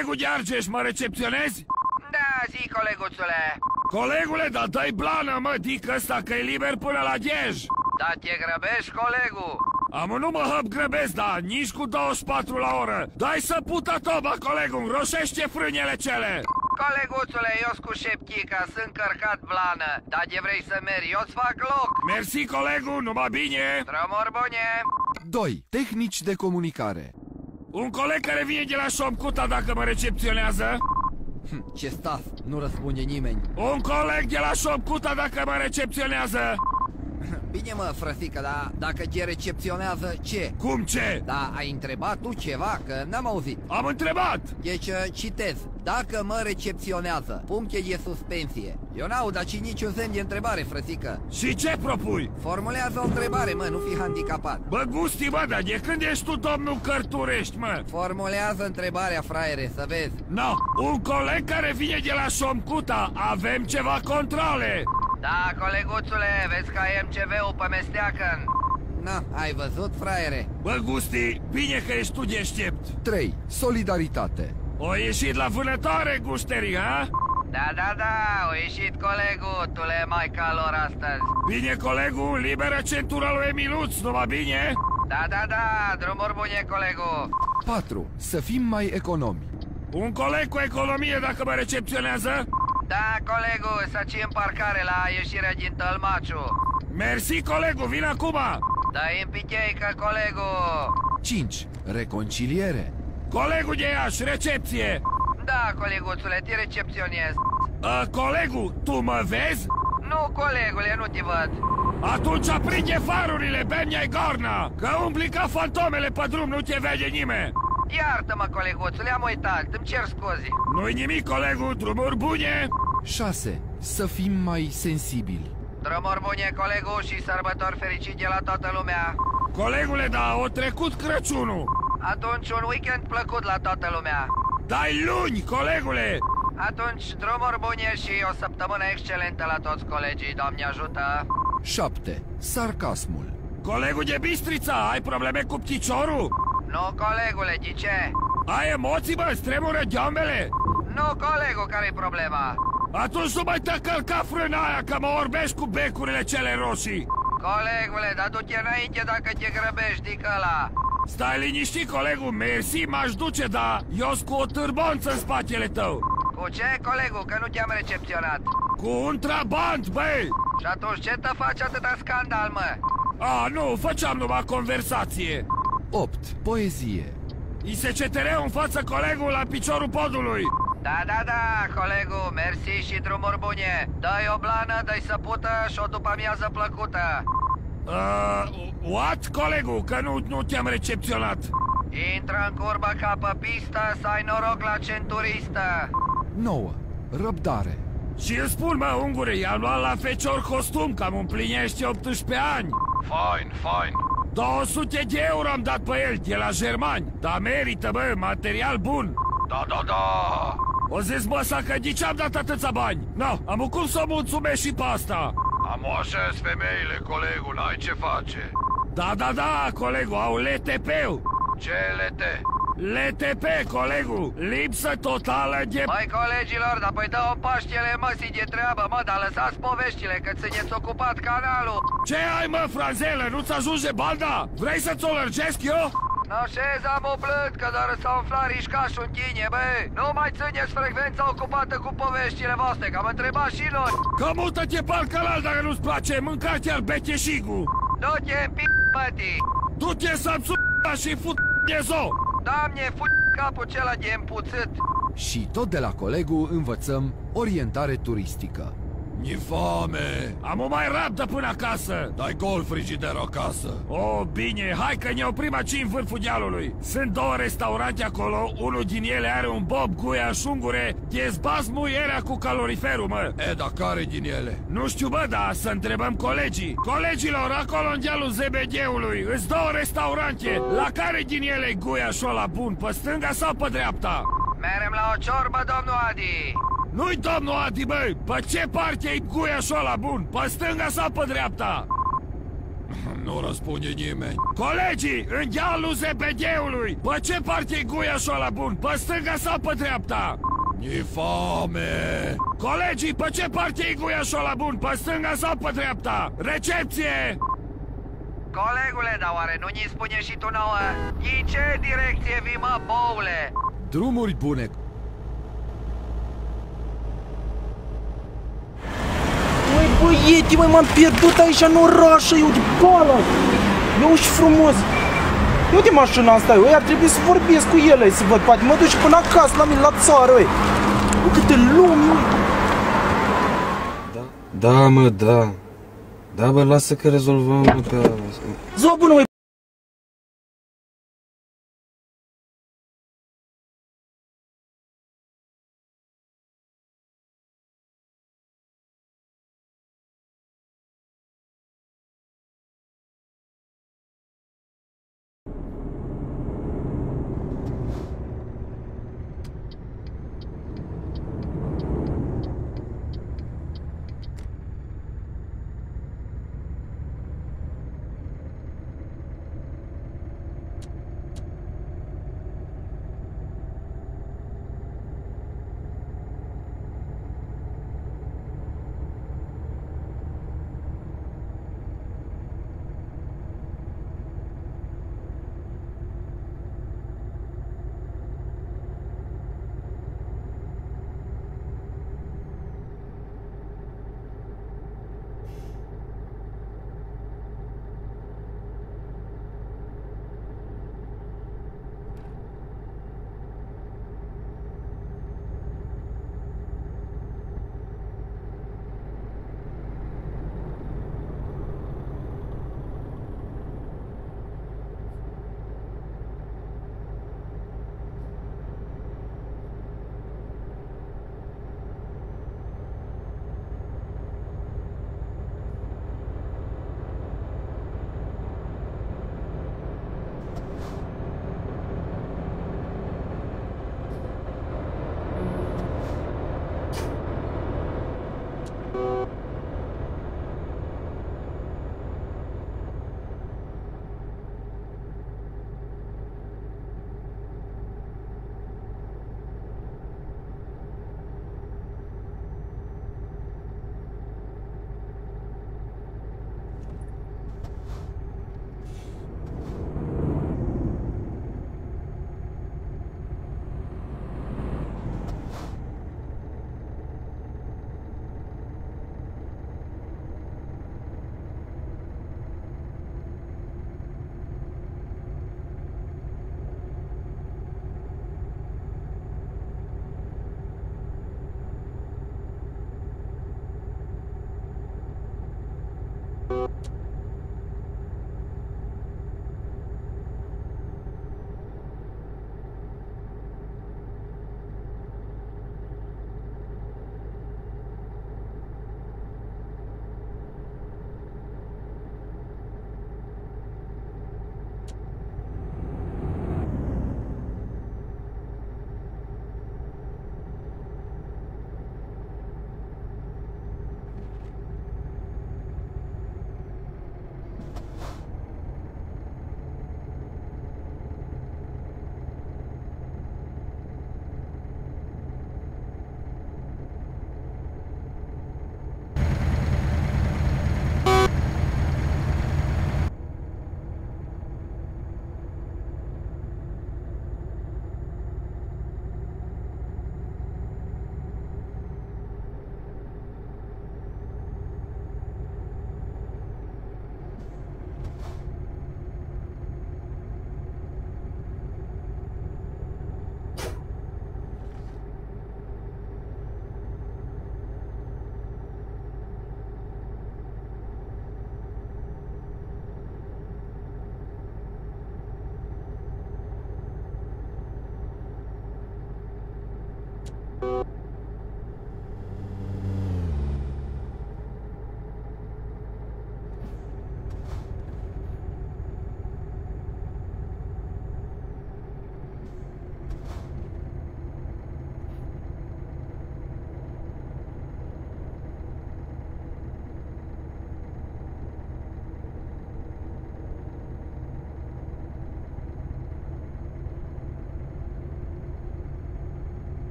Colegul de Argeș, mă recepționezi? Da, zi, coleguțule. Colegule, dar dă-i blană, mă, dic ăsta că e liber până la Dej. Da, te grăbești, colegu? Nu mă grăbesc, da, nici cu 24 la oră. Dai să pută toba, colegul, înroșește frânele cele. Coleguțule, eu cu șepchica, sunt cărcat blană. Dar de vrei să mergi, eu-ți fac loc. Mersi, colegul, numai bine. Drumuri bune. 2. Tehnici de comunicare. Un coleg care vine de la Șomcuta dacă mă recepționează. Ce staf, nu răspunde nimeni. Un coleg de la Șomcuta dacă mă recepționează. Bine mă, frățică, dar dacă te recepționează, ce? Cum ce? Da, ai întrebat tu ceva, că n-am auzit. Am întrebat. Deci, citez. Dacă mă recepționează, puncte de suspensie. Eu n-aud aici niciun semn de întrebare, frățică. Și ce propui? Formulează o întrebare, mă, nu fi handicapat. Bă, Gusti, bă, dar de când ești tu domnul Cărturești, mă? Formulează întrebarea, fraiere, să vezi. No, un coleg care vine de la Șomcuta, avem ceva controle. Da, coleguțule, vezi că ai MCV-ul pe mesteacăn. Na, ai văzut, fraiere? Bă, Gusti, bine că ești tu deștept. 3. Solidaritate. O ieșit la vânătoare, Gușteri, ha? Da, a ieșit colegul, tu le mai calor astăzi. Bine, colegul, liberă centura lui Emiluț, numai bine? Da, drumuri bune, colegul. 4. Să fim mai economi. Un coleg cu economie dacă mă recepționează? Da, colegul, să ții în parcare la ieșirea din Tălmaciu. Mersi, colegul, vin acum. Dă-i în piteică, colegul. 5. Reconciliere. Colegul de Iași, recepție. Da, coleguțule, te recepționez. Colegul, tu mă vezi? Nu, colegule, nu te văd. Atunci aprinde farurile, bem-i gorna, că umbli ca fantomele pe drum, nu te vede nimeni. Iartă-mă, coleguțule, am uitat, îmi cer scuze. Nu-i nimic, colegul, drumuri bune. 6. Să fim mai sensibili. Drumuri bune, colegul, și sărbători fericite la toată lumea. Colegule, da, o trecut Crăciunul. Atunci un weekend plăcut la toată lumea. Dai luni, colegule. Atunci drumuri bune și o săptămână excelentă la toți colegii, Doamne ajută. 7. Sarcasmul. Colegul de Bistrița, ai probleme cu piciorul? Nu, colegule, de ce? Ai emoții, bă, stremură gheombele? Nu, colegul, care-i problema? Atunci nu mai te călca frâna aia, că mă orbești cu becurile cele roșii. Colegule, dar du-te înainte dacă te grăbești, dic ăla. Stai liniștit, colegul, mersi, m-aș duce, dar eu-s cu o târbonță în spatele tău. Cu ce, colegul, că nu te-am recepționat? Cu un trabant, băi! Și atunci ce te face atâta scandal, mă? Nu, făceam numai conversație. 8. Poezie. ISCTR în față, colegul, la piciorul podului. Da, colegul, mersi și drumuri bune. Dă-i o blană, dă-i săpută și o după-amiază plăcută. What, colegul, că nu te-am recepționat. Intră în curbă ca pe pistă, să ai noroc la centuristă. 9. Răbdare. Și îți spun, mă, ungure, i-am luat la fecior costum, că am împlinește 18 ani. Fine. 200 de euro am dat pe el, de la germani. Dar merită, bă, material bun. Da. O zis, bă, că de ce am dat atâția bani? Am cum să mulțumesc și pe asta. Am așa femeile, colegul, n-ai ce face. Da, colegul, au LTP-ul. Ce LT? LTP, colegul, lipsă totală de... Măi, colegilor, dar păi dă-o Paștele, mă, de treabă, mă, dar lăsați poveștile, că țineți ocupat canalul. Ce ai, mă, franzelă, nu-ți ajunge banda? Vrei să-ți o lărgesc eu? N-așez, am umplut, că doar s-a umflat rișcașul în tine, bă. Nu mai țineți frecvența ocupată cu poveștile voastre, că am întrebat și noi. Că mută-te pe alcălal dacă nu-ți place, mâncați al becheșigul. Du-te în mătii. Du-te să-mi și fut-de zo. Doamne, capul cela de împuțit. Și tot de la colegul învățăm orientare turistică. Mi foame! Am o mai rabdă până acasă! Dai gol frigider acasă! Bine, hai că ne oprim aici în vârful dealului! Sunt 2 restaurante acolo, unul din ele are un bob, guia și ungure, dezbați muierea cu caloriferul, mă! Dar care din ele? Nu știu, bă, dar să întrebăm colegii! Colegilor, acolo în dealul ZBD-ului, îs 2 restaurante, la care din ele e guia și ăla bun, pe stânga sau pe dreapta? Merem la o ciorbă, domnul Adi! Nu-i domnul Adi, băi! Pe ce parte e guiașul ăla bun? Pe stânga sau pe dreapta? Nu răspunde nimeni. Colegii, în ghealul ZPD-ului, pe ce parte e guiașul ăla bun? Pe stânga sau pe dreapta? E foame! Colegii, pe ce parte e guiașul ăla bun? Pe stânga sau pe dreapta? Recepție! Colegule, dar oare nu ni spune și tu nouă? În ce direcție vii, mă, boule? Drumuri bune. Măi, băieti, măi, m-am pierdut aici în oraș, eu de bala. Eu și frumos. Uite mașina asta, eu ar trebui să vorbesc cu ele, să văd, poate mă duci până acasă la mine, la țară, ui. Câte lume, ui. Da, mă, da. Da, bă, lasă că rezolvăm, mă, pe... Ziua bună, măi.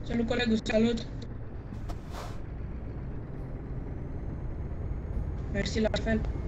Salut, colegul, salut. Mersi, la fel.